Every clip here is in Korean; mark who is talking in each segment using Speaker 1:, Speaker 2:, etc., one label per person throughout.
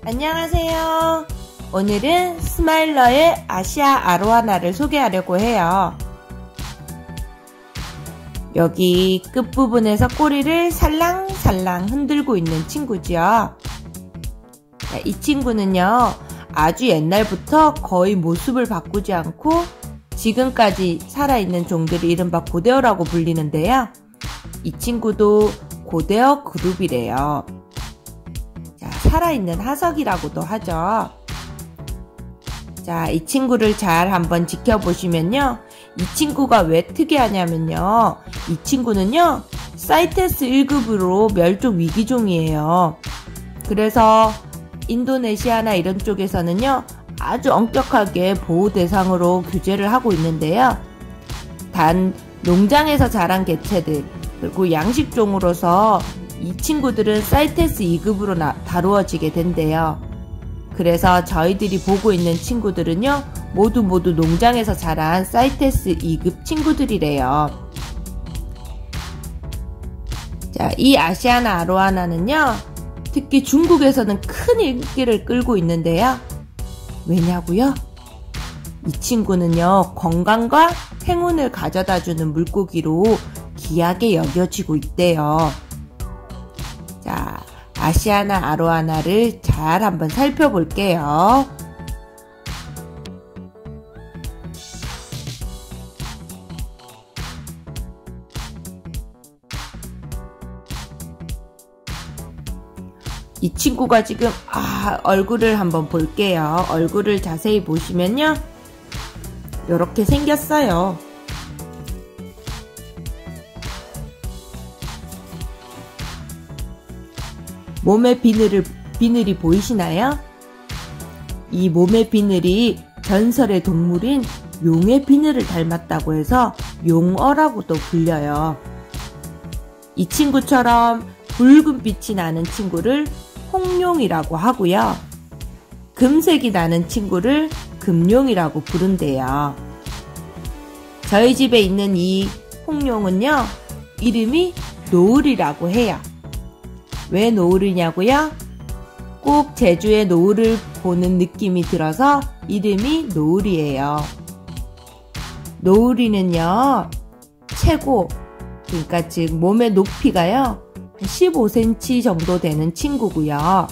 Speaker 1: 안녕하세요. 오늘은 스마일러의 아시아 아로하나를 소개하려고 해요. 여기 끝부분에서 꼬리를 살랑살랑 흔들고 있는 친구죠. 이 친구는요, 아주 옛날부터 거의 모습을 바꾸지 않고 지금까지 살아있는 종들이 이른바 고대어라고 불리는데요. 이 친구도 고대어 그룹이래요. 자, 살아있는 하석이라고도 하죠. 자, 이 친구를 잘 한번 지켜보시면요. 이 친구가 왜 특이하냐면요. 이 친구는요, 사이테스 1급으로 멸종 위기종이에요. 그래서 인도네시아나 이런 쪽에서는요, 아주 엄격하게 보호 대상으로 규제를 하고 있는데요. 단 농장에서 자란 개체들 그리고 양식종으로서 이 친구들은 사이테스 2급으로 다루어지게 된대요. 그래서 저희들이 보고 있는 친구들은요, 모두 농장에서 자란 사이테스 2급 친구들이래요. 자, 이 아시아나 아로하나는요, 특히 중국에서는 큰 인기를 끌고 있는데요. 왜냐고요? 이 친구는요, 건강과 행운을 가져다주는 물고기로 귀하게 여겨지고 있대요. 자, 아시아나 아로하나를 잘 한번 살펴볼게요. 이 친구가 지금 얼굴을 한번 볼게요. 얼굴을 자세히 보시면요, 이렇게 생겼어요. 몸의 비늘이 보이시나요? 이 몸의 비늘이 전설의 동물인 용의 비늘을 닮았다고 해서 용어라고도 불려요. 이 친구처럼 붉은 빛이 나는 친구를 홍룡이라고 하고요. 금색이 나는 친구를 금룡이라고 부른대요. 저희 집에 있는 이 홍룡은요, 이름이 노을이라고 해요. 왜 노을이냐고요? 꼭 제주의 노을을 보는 느낌이 들어서 이름이 노을이에요. 노을이는요, 최고, 그러니까 즉 몸의 높이가요, 15cm 정도 되는 친구고요.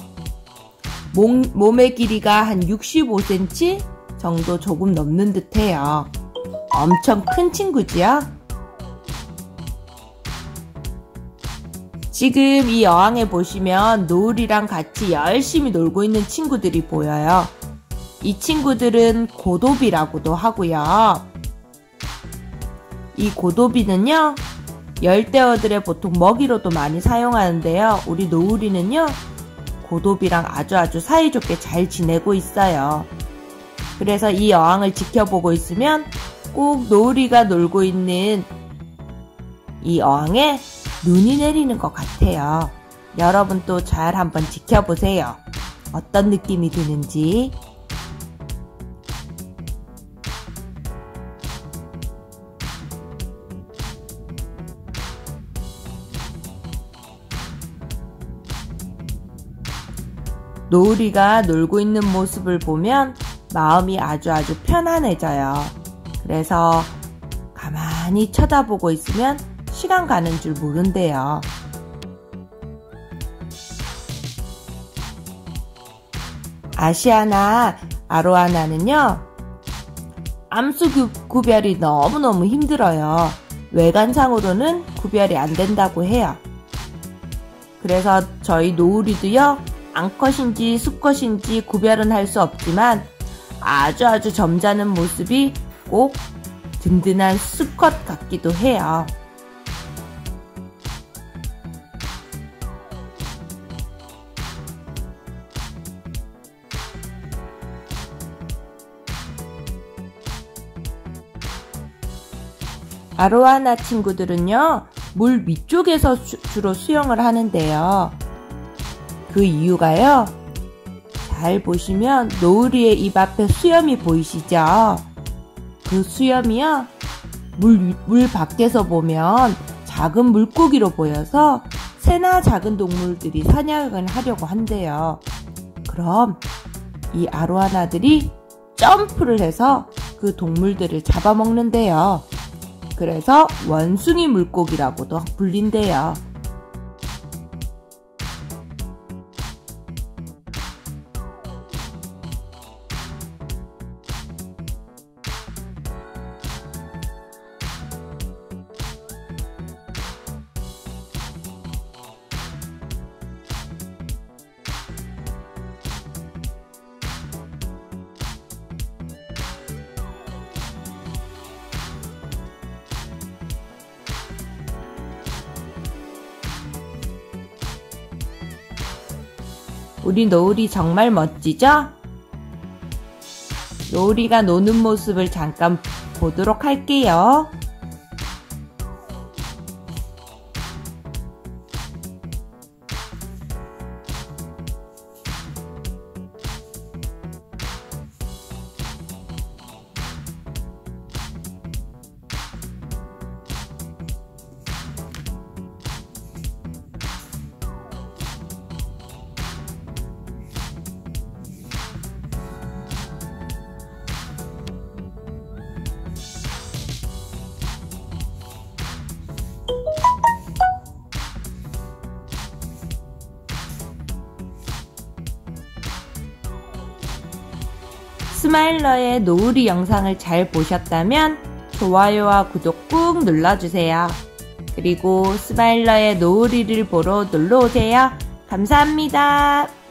Speaker 1: 몸의 길이가 한 65cm 정도 조금 넘는 듯해요. 엄청 큰 친구지요? 지금 이 어항에 보시면 노을이랑 같이 열심히 놀고 있는 친구들이 보여요. 이 친구들은 고도비라고도 하고요. 이 고도비는요, 열대어들의 보통 먹이로도 많이 사용하는데요. 우리 노을이는요, 고도비랑 아주 사이좋게 잘 지내고 있어요. 그래서 이 어항을 지켜보고 있으면 꼭 노을이가 놀고 있는 이 어항에 눈이 내리는 것 같아요. 여러분도 잘 한번 지켜보세요. 어떤 느낌이 드는지. 노을이가 놀고 있는 모습을 보면 마음이 아주 편안해져요. 그래서 가만히 쳐다보고 있으면 시간 가는 줄 모른대요. 아시아나 아로하나는요, 암수 구별이 너무너무 힘들어요. 외관상으로는 구별이 안 된다고 해요. 그래서 저희 노을이도요, 암컷인지 수컷인지 구별은 할 수 없지만 아주 점잖은 모습이 꼭 든든한 수컷 같기도 해요. 아로하나 친구들은요, 물 위쪽에서 주로 수영을 하는데요. 그 이유가요, 잘 보시면 노을이의 입 앞에 수염이 보이시죠? 그 수염이요, 물 밖에서 보면 작은 물고기로 보여서 새나 작은 동물들이 사냥을 하려고 한대요. 그럼 이 아로하나들이 점프를 해서 그 동물들을 잡아먹는데요. 그래서 원숭이 물고기라고도 불린대요. 우리 노을이 정말 멋지죠? 노을이가 노는 모습을 잠깐 보도록 할게요. 스마일러의 노을이 영상을 잘 보셨다면 좋아요와 구독 꾹 눌러주세요. 그리고 스마일러의 노을이를 보러 놀러오세요. 감사합니다.